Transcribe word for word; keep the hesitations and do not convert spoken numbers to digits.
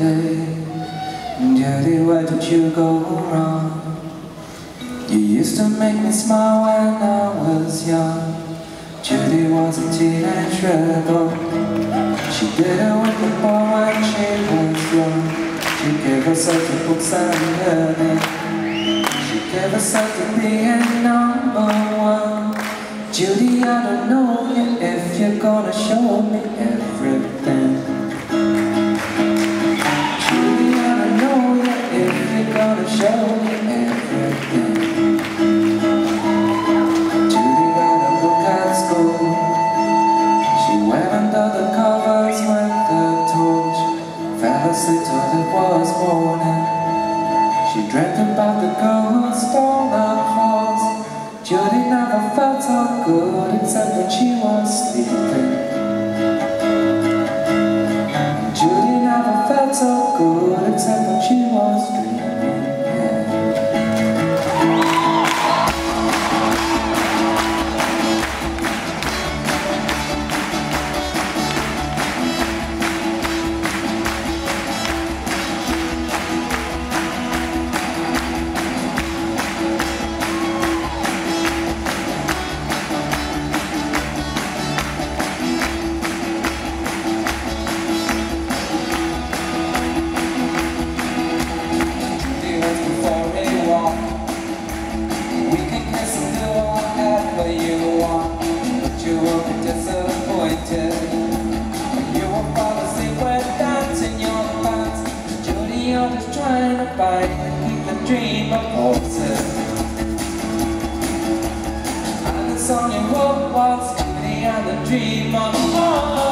day. Judy, where did you go wrong? You used to make me smile when I was young. Judy was a teenage rebel. She did it with the boy when she was young. She gave herself to books and learning. She gave herself to being number one. Judy, I don't know you if you're gonna show me everything. Judy, I don't know you if you're gonna show me everything. Judy got a book at school. She went under the covers with the torch. Fell asleep till it was morning. She dreamt about the girl who stole her horse. Judy never felt so good except when she was sleeping. And Judy never felt so good except when she was dreaming. You want, but you will be disappointed. You will fall asleep when dancing your pants. Judy, you're just trying to fight and keep the dream of horses. And the song you wrote was Judy and the dream of horses.